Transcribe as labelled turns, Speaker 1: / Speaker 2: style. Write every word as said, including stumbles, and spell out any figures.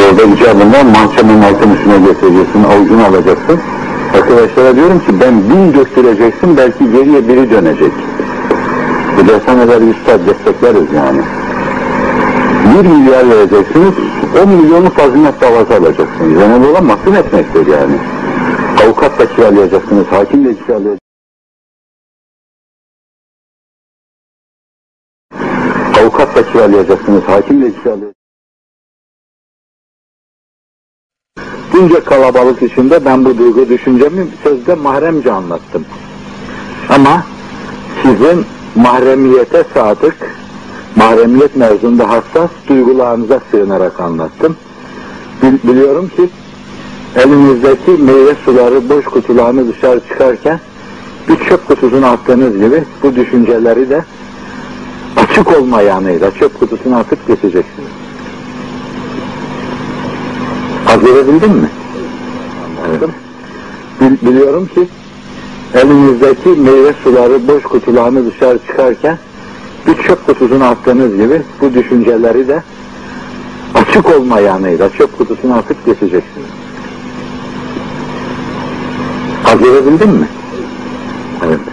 Speaker 1: Orada icabında mahkemenin altın üstüne getireceksin, avucunu alacaksın. Arkadaşlara diyorum ki ben bin döktüreceksin, belki geriye biri dönecek. Bu dershaneler üstad destekleriz yani. Bir milyar vereceksiniz, on milyonu tazminat davası alacaksınız. Yani bu olan mahkum etmektir yani. Avukat da kiralayacaksınız, hakim de kiralayacaksınız. Avukat da kiralayacaksınız, hakim de kiralayacaksınız. Bunca kalabalık içinde ben bu duygu düşüncemi sözde mahremce anlattım. Ama sizin mahremiyete sadık, mahremiyet mevzunda hassas duygularınıza sığınarak anlattım. Bil- biliyorum ki elinizdeki meyve suları boş kutularını dışarı çıkarken bir çöp kutusuna attığınız gibi bu düşünceleri de açık olma yanıyla çöp kutusuna atıp geçeceksiniz. Hazırladın mi? Evet. Bil- biliyorum ki elinizdeki meyve suları boş kutularını dışarı çıkarken bir çöp kutusuna attığınız gibi bu düşünceleri de açık olma yanıyla çöp kutusuna atıp geçeceksiniz. Hazırladın mi? Evet.